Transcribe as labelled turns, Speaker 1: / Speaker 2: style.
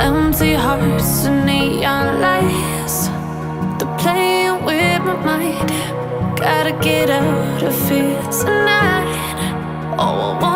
Speaker 1: Empty hearts and neon lights, they're playing with my mind. Gotta get out of here tonight. Oh, I